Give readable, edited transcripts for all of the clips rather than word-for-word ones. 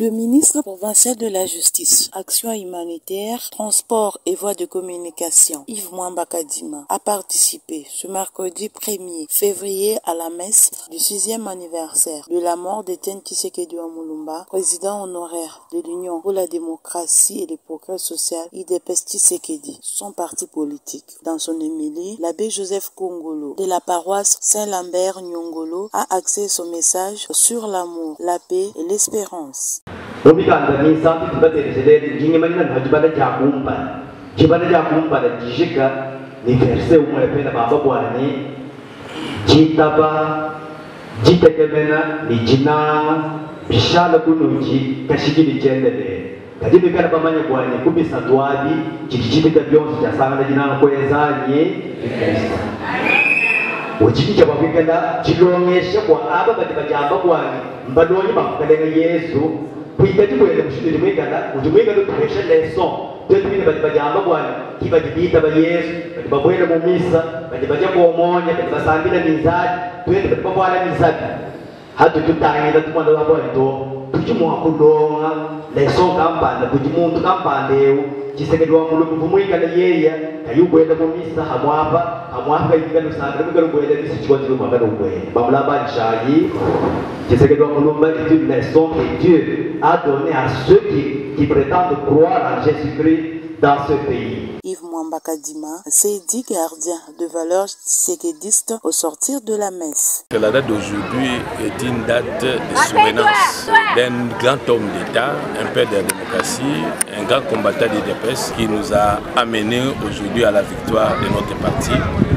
Le ministre provincial de la Justice, Action humanitaire, Transport et voies de communication, Yves Mwamba Kadima, a participé ce mercredi 1er février à la messe du 6e anniversaire de la mort d'Étienne Tshisekedi Wamulumba, président honoraire de l'Union pour la démocratie et le progrès social, IDPS Tshisekedi, son parti politique. Dans son homélie, l'abbé Joseph Kongolo de la paroisse Saint-Lambert Nyongolo a axé son message sur l'amour, la paix et l'espérance. Uchikicha kwa kwikenda chilongesha kwa aba batibajamba kwa mbadonyi bakukalenga Yesu kuikati kwenda kushindira mwikanda utumwika tukesha leson twetubine batibajamba kwa kibajibita ba Yesu batibabwela mu misa batibaja kuomonya batibasambira mizadi twende batibabwala mizadi hatu tutayenda tumanda wa bwento tuchimwa kudonga leson kampanda kuchimuntu kampandeu Tshisekedi Wamulumba mwikanda yeya kayubwenda mu misa hamwapa yingano sandra mugaro gwenda bisichwa ziro mwagano gwenda bamulamba nshayi Tshisekedi Wamulumba est une leçon que Dieu a donnée à ceux qui prétendent croire en Jésus-Christ dans ce pays. Yves Mwamba Kadima s'est dit gardien de valeurs tshisekédistes au sortir de la messe. La date d'aujourd'hui est une date de souvenance d'un grand homme d'État, un père de la démocratie, un grand combattant d'IDPS qui nous a amenés aujourd'hui à la victoire de notre parti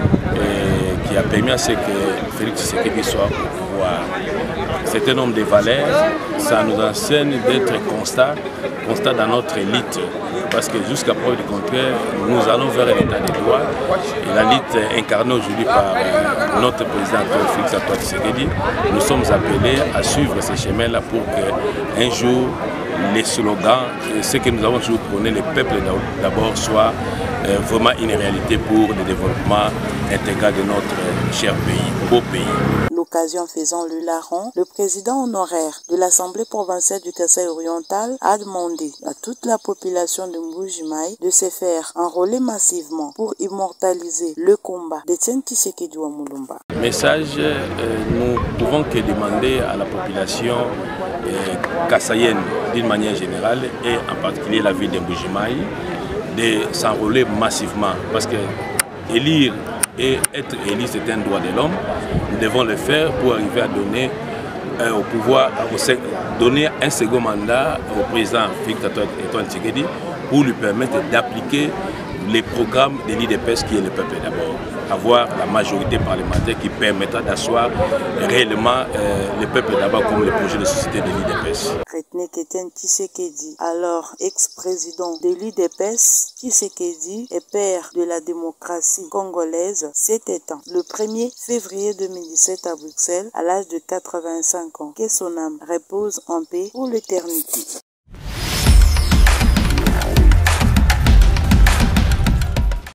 et qui a permis à ce que Félix Tshisekedi soit au pouvoir. C'est un homme de valeurs, ça nous enseigne d'être constant dans notre élite. Parce que jusqu'à preuve du contraire, nous allons vers un état de droit. Et la lutte incarnée aujourd'hui par notre président Félix Antoine Tshisekedi, nous sommes appelés à suivre ce chemin-là pour qu'un jour, les slogans, ce que nous avons toujours prôné, le peuple d'abord, soit vraiment une réalité pour le développement intégral de notre cher pays, beau pays. L'occasion faisant le larron, le président honoraire de l'Assemblée provinciale du Kasaï oriental a demandé à toute la population de Mbuji-Mayi de se faire enrôler massivement pour immortaliser le combat d'Étienne Tshisekedi Wamulumba. Message, nous pouvons que demander à la population kassaïenne d'une manière générale et en particulier la ville de Mbuji-Mayi de s'enrôler massivement parce que élire et être élu, c'est un droit de l'homme. Nous devons le faire pour arriver à donner au pouvoir, donner un second mandat au président Félix Antoine Tshisekedi pour lui permettre d'appliquer les programmes de l'IDPS qui est le peuple d'abord. Avoir la majorité parlementaire qui permettra d'asseoir réellement le peuple d'abord comme le projet de société de l'IDPS. Étienne Tshisekedi, alors ex-président de l'IDPS, Tshisekedi est père de la démocratie congolaise, s'est éteint le 1er février 2017 à Bruxelles à l'âge de 85 ans. Que son âme repose en paix pour l'éternité.